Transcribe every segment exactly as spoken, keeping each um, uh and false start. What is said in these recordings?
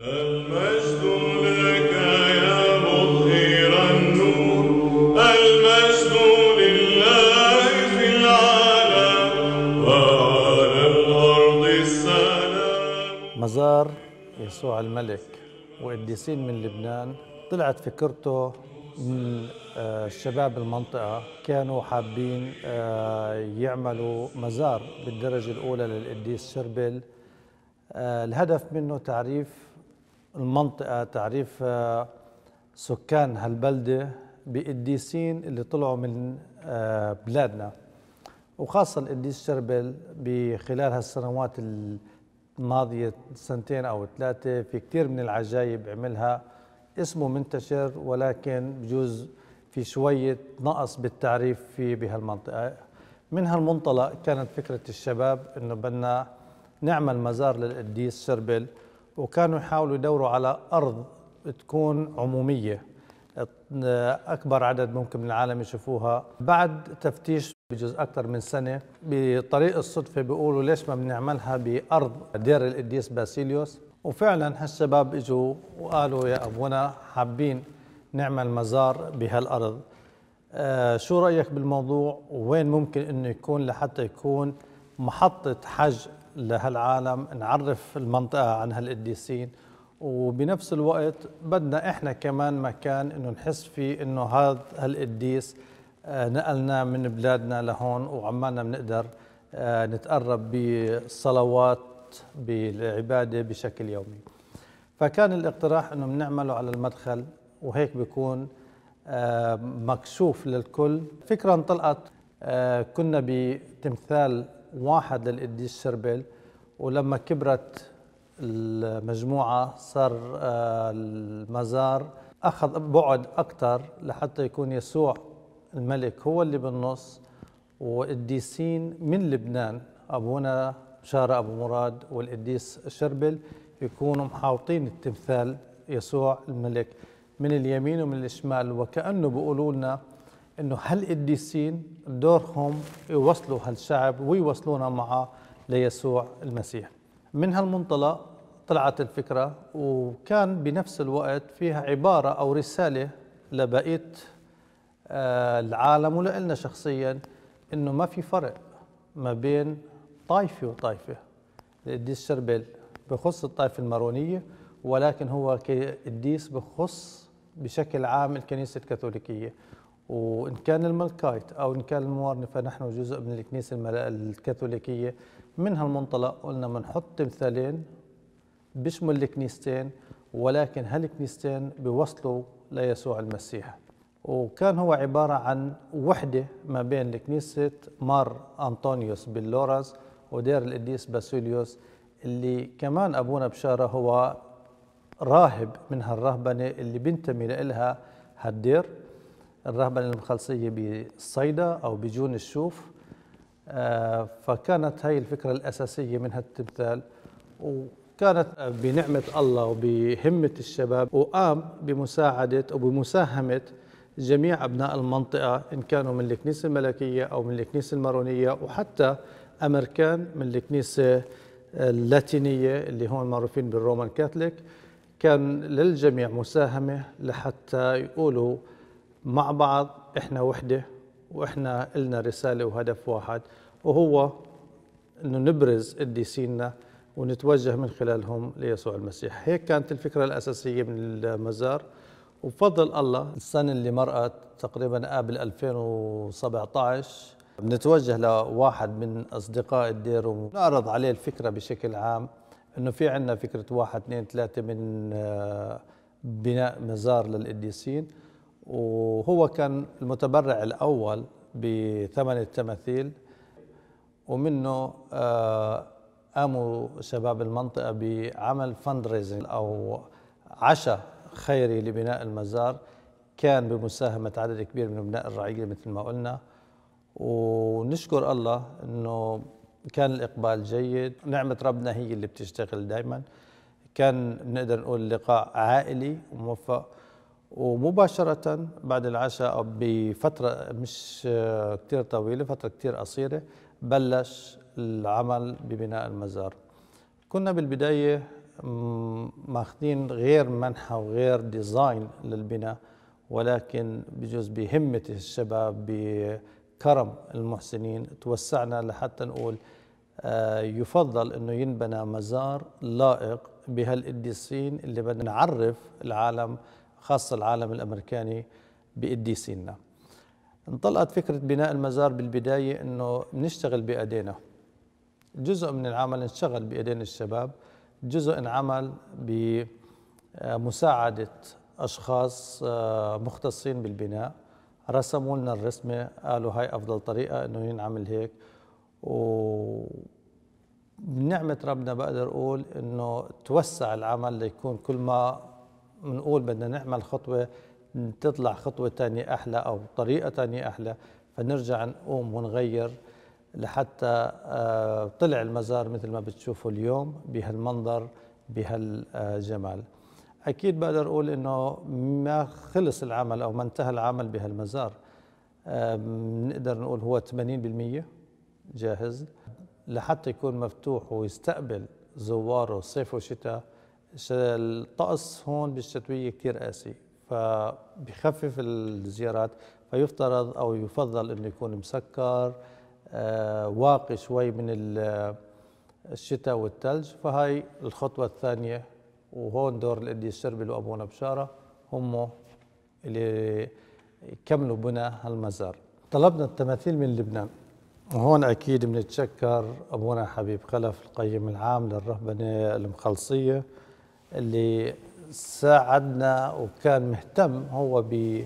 المجد لك يا مظهر النور، المجد لله في العالم وعلى الأرض السلام. مزار يسوع الملك وقديسين من لبنان طلعت فكرته من آه، شباب المنطقة. كانوا حابين آه، يعملوا مزار بالدرجة الأولى للقديس شربل. آه، الهدف منه تعريف المنطقة، تعريف آه، سكان هالبلدة بقديسين اللي طلعوا من آه، بلادنا، وخاصة القديس شربل. بخلال هالسنوات الماضية سنتين أو ثلاثة في كتير من العجائب عملها، اسمه منتشر ولكن بجوز في شوية نقص بالتعريف فيه بهالمنطقة. من هالمنطلق كانت فكرة الشباب إنه بدنا نعمل مزار للقديس شربل، وكانوا يحاولوا يدوروا على أرض تكون عمومية أكبر عدد ممكن من العالم يشوفوها. بعد تفتيش بجوز أكثر من سنة، بطريق الصدفة بيقولوا ليش ما بنعملها بأرض دير القديس باسيليوس. وفعلا هالشباب اجوا وقالوا يا أبونا حابين نعمل مزار بهالأرض، آه شو رأيك بالموضوع ووين ممكن إنه يكون لحتى يكون محطة حج لهالعالم، نعرف المنطقة عن هالقديسين، وبنفس الوقت بدنا إحنا كمان مكان إنه نحس فيه إنه هذا هالقديس آه نقلنا من بلادنا لهون وعمالنا بنقدر آه نتقرب بالصلوات بالعبادة بشكل يومي. فكان الاقتراح إنه بنعمله على المدخل، وهيك بيكون آه مكشوف للكل. فكرة انطلقت، آه كنا بتمثال واحد للقديس شربل، ولما كبرت المجموعة صار آه المزار أخذ بعد أكثر لحتى يكون يسوع الملك هو اللي بالنص، وقديسين من لبنان أبونا بشارة أبو مراد والقديس شربل يكونوا محاوطين التمثال يسوع الملك من اليمين ومن الشمال، وكأنه بيقولوا لنا إنه هالقديسين دورهم يوصلوا هالشعب ويوصلونا معه ليسوع المسيح. من هالمنطلق طلعت الفكرة، وكان بنفس الوقت فيها عبارة أو رسالة لبقية العالم ولنا شخصيا، إنه ما في فرق ما بين طائفة وطائفة. القديس شربل بخص الطائفة المارونية، ولكن هو كقديس بخص بشكل عام الكنيسة الكاثوليكية، وإن كان الملكايت أو إن كان الموارنة فنحن جزء من الكنيسة الكاثوليكية. من هالمنطلق قلنا بنحط تمثالين بيشمل الكنيستين، ولكن هالكنيستين بيوصلوا ليسوع المسيح. وكان هو عبارة عن وحدة ما بين كنيسة مار أنطونيوس باللورز ودير القديس باسيليوس، اللي كمان أبونا بشارة هو راهب من هالرهبنة اللي بينتمي لها هالدير، الرهبنة المخلصية بالصيدا أو بجون الشوف. آه فكانت هاي الفكرة الأساسية من هالتمثال، وكانت بنعمة الله وبهمة الشباب، وقام بمساعدة وبمساهمة جميع أبناء المنطقة، إن كانوا من الكنيسة الملكية أو من الكنيسة المارونية، وحتى أمريكان من الكنيسة اللاتينية اللي هون معروفين بالرومان كاثوليك. كان للجميع مساهمة لحتى يقولوا مع بعض إحنا وحدة، وإحنا إلنا رسالة وهدف واحد، وهو إنه نبرز قديسينا ونتوجه من خلالهم ليسوع المسيح. هيك كانت الفكرة الأساسية من المزار. وبفضل الله السنة اللي مرقت تقريبا قبل ألفين وسبعة عشر بنتوجه لواحد من أصدقاء الدير ونعرض عليه الفكرة بشكل عام، إنه في عنا فكرة واحد اثنين ثلاثة من بناء مزار للقديسين. وهو كان المتبرع الأول بثمن التماثيل، ومنه قاموا شباب المنطقة بعمل فندريزنج أو عشاء خيري لبناء المزار، كان بمساهمة عدد كبير من أبناء الرعية مثل ما قلنا. ونشكر الله إنه كان الإقبال جيد، نعمة ربنا هي اللي بتشتغل دائما. كان بنقدر نقول لقاء عائلي وموفق، ومباشرة بعد العشاء أو بفترة مش كتير طويلة، فترة كتير قصيرة، بلش العمل ببناء المزار. كنا بالبداية ماخذين غير منحى وغير ديزاين للبناء، ولكن بجوز بهمة الشباب بكرم المحسنين توسعنا لحتى نقول يفضل انه ينبنى مزار لائق بهالقديسين اللي بدنا نعرف العالم، خاصة العالم الامريكاني، بقديسيننا. انطلقت فكرة بناء المزار بالبداية انه نشتغل بايدينا. جزء من العمل انشغل بايدين الشباب، جزء انعمل بمساعدة اشخاص مختصين بالبناء، رسموا لنا الرسمة، قالوا هاي افضل طريقة انه ينعمل هيك. وبنعمة ربنا بقدر اقول انه توسع العمل ليكون كل ما بنقول بدنا نعمل خطوة تطلع خطوة تانية أحلى أو طريقة تانية أحلى، فنرجع نقوم ونغير لحتى طلع المزار مثل ما بتشوفوا اليوم بهالمنظر بهالجمال. أكيد بقدر أقول إنه ما خلص العمل أو ما انتهى العمل بهالمزار، نقدر نقول هو ثمانين بالمئة جاهز لحتى يكون مفتوح ويستقبل زواره صيف وشتاء. الطقس هون بالشتوية كتير قاسي، فبيخفف الزيارات، فيفترض أو يفضل إنه يكون مسكر آه واقي شوي من الشتاء والثلج. فهاي الخطوة الثانية، وهون دور القديس شربل وأبونا بشارة هم اللي يكملوا بناء هالمزار. طلبنا التماثيل من لبنان، وهون أكيد بنتشكر أبونا حبيب خلف القيم العام للرهبنة المخلصية اللي ساعدنا وكان مهتم هو ب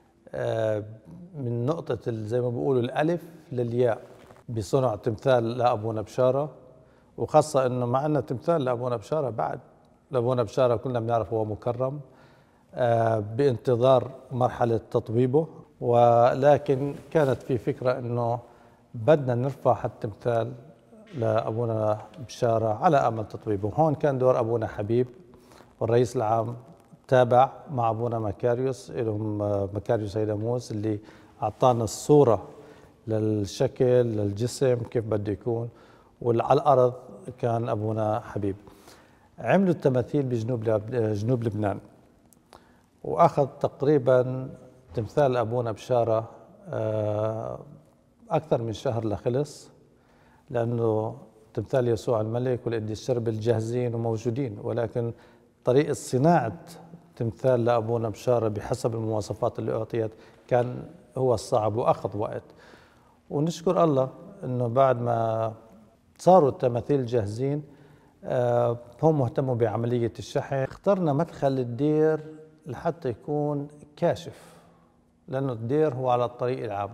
من نقطة زي ما بيقولوا الألف للياء بصنع تمثال لأبونا بشارة، وخاصة إنه مع إنه تمثال لأبونا بشارة بعد لأبونا بشارة كلنا بنعرف هو مكرم بانتظار مرحلة تطويبه، ولكن كانت في فكرة إنه بدنا نرفع التمثال لأبونا بشارة على أمل تطويبه. هون كان دور أبونا حبيب والرئيس العام تابع مع أبونا مكاريوس، لهم مكاريوس هيداموس اللي أعطانا الصورة للشكل للجسم كيف بده يكون، وعلى الأرض كان أبونا حبيب. عملوا التماثيل بجنوب جنوب لبنان، وأخذ تقريبا تمثال أبونا بشارة أكثر من شهر لخلص، لأنه تمثال يسوع الملك والقديس شربل جاهزين وموجودين، ولكن طريقة صناعة تمثال لأبونا بشارة بحسب المواصفات اللي أعطيت كان هو الصعب وأخذ وقت. ونشكر الله إنه بعد ما صاروا التماثيل جاهزين آه هم مهتموا بعملية الشحن. اخترنا مدخل الدير لحتى يكون كاشف، لأنه الدير هو على الطريق العام،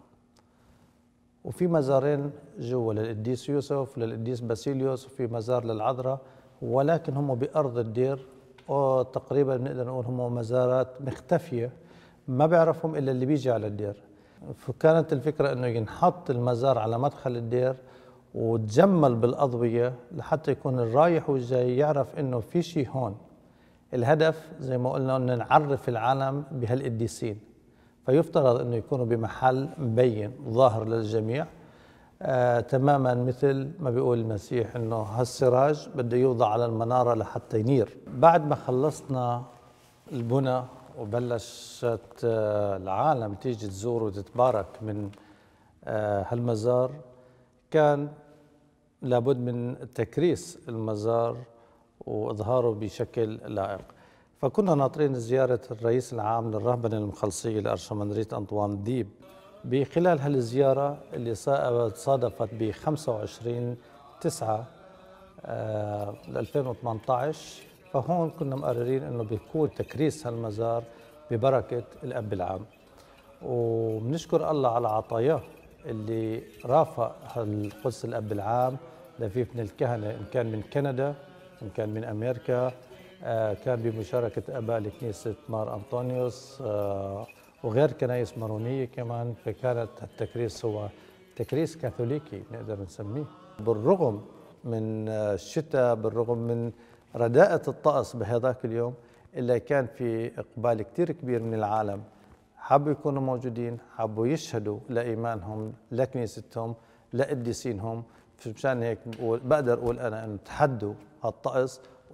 وفي مزارين جوا للقديس يوسف للقديس باسيليوس، وفي مزار للعذراء، ولكن هم بأرض الدير، وتقريبا بنقدر نقول هم مزارات مختفية ما بيعرفهم إلا اللي بيجي على الدير. فكانت الفكرة إنه ينحط المزار على مدخل الدير وتجمل بالأضوية لحتى يكون الرايح والجاي يعرف إنه في شيء هون. الهدف زي ما قلنا إنه نعرف العالم بهالقديسين، فيفترض إنه يكونوا بمحل مبين ظاهر للجميع، آه تماما مثل ما بيقول المسيح إنه هالسراج بده يوضع على المنارة لحتى ينير. بعد ما خلصنا البنى وبلشت آه العالم تيجي تزور وتتبارك من آه هالمزار، كان لابد من تكريس المزار وإظهاره بشكل لائق. فكنا ناطرين زيارة الرئيس العام للرهبنة المخلصية لأرشمندرية أنطوان ديب. بخلال هالزيارة اللي صادفت ب خمسة وعشرين تسعة ألفين وثمانية عشر، فهون كنا مقررين إنه بيكون تكريس هالمزار ببركة الأب العام، وبنشكر الله على عطاياه اللي رافق القدس الأب العام لفيف من الكهنة، إن كان من كندا إن كان من أمريكا، آه كان بمشاركة آباء لكنيسة مار أنطونيوس آه وغير كنايس مارونية كمان. فكانت التكريس هو تكريس كاثوليكي نقدر نسميه. بالرغم من الشتاء، بالرغم من رداءة الطقس بهذاك اليوم، إلا كان في إقبال كتير كبير من العالم، حبوا يكونوا موجودين، حبوا يشهدوا لإيمانهم لكنيستهم لقديسينهم. مشان هيك بقدر أقول أنا أن تحدوا هالطقس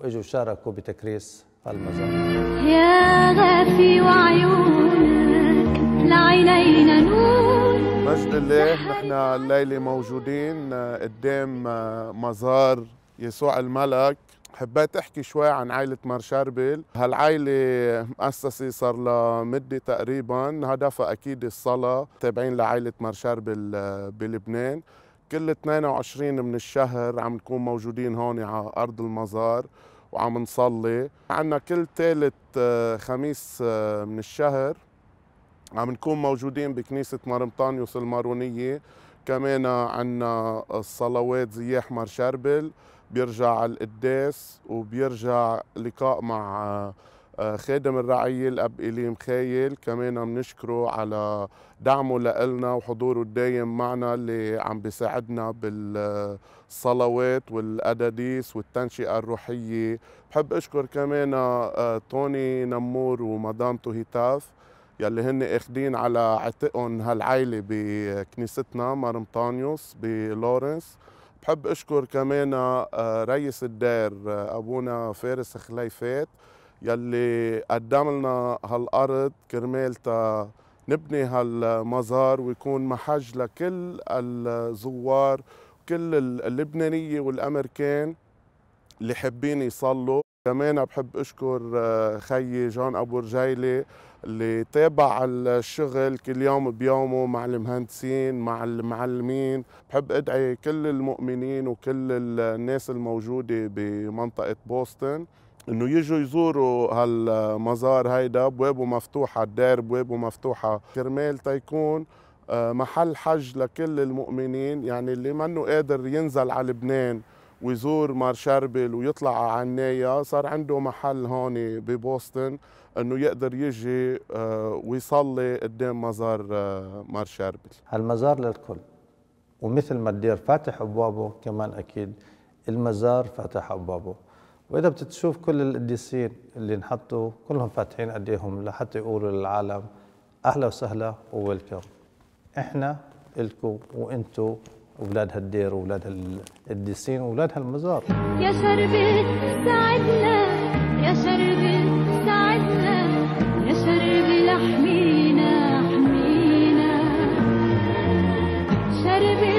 واجوا شاركوا بتكريس المزار. يا غافي وعيونك لعينينا نور. مجد الله، نحن الليلة موجودين قدام مزار يسوع الملك. حبيت احكي شوي عن عائلة مارشربل. هالعائلة مؤسسة صار لها مدة تقريبا، هدفها اكيد الصلاة، تابعين لعائلة مارشربل بلبنان. كل اثنين وعشرين من الشهر عم نكون موجودين هون على ارض المزار وعم نصلي. عنا كل ثالث خميس من الشهر عم نكون موجودين بكنيسة مرمطانيوس المارونية. كمان عنا الصلوات زياح مارشربل، بيرجع القداس وبيرجع لقاء مع خادم الرعية الأب إلي مخايل. كمان بنشكره على دعمه لنا وحضوره الدايم معنا اللي عم بيساعدنا بالصلوات والأداديس والتنشئة الروحية. بحب أشكر كمان توني نمور ومدامته هتاف يلي هن اخدين على عتقهم هالعائلة بكنيستنا مرمطانيوس بلورنس. بحب اشكر كمان رئيس الدير ابونا فارس خليفات يلي قدم لنا هالارض كرمال تا نبني هالمزار ويكون محج لكل الزوار وكل اللبنانية والامريكان اللي حابين يصلوا. كمان بحب اشكر خيي جون ابو رجيلي اللي تابع الشغل كل يوم بيومه مع المهندسين مع المعلمين. بحب ادعي كل المؤمنين وكل الناس الموجوده بمنطقه بوسطن انه يجوا يزوروا هالمزار هيدا. بوابه مفتوحه، الدير بوابه مفتوحه كرمال تيكون محل حج لكل المؤمنين. يعني اللي منه قادر ينزل على لبنان ويزور مارشربل ويطلع على عناية، صار عنده محل هون ببوسطن انه يقدر يجي ويصلي قدام مزار مارشربل. هالمزار للكل، ومثل ما الدير فاتح ابوابه كمان اكيد المزار فاتح ابوابه. واذا بتشوف كل القديسين اللي انحطوا كلهم فاتحين ايديهم لحتى يقولوا للعالم اهلا وسهلا وويلكم. احنا الكم وانتم أولاد هالدير وأولاد القديسين وأولاد هالمزار. يا شربت ساعدنا، يا شربت ساعدنا، يا شربت احمينا احمينا. شربت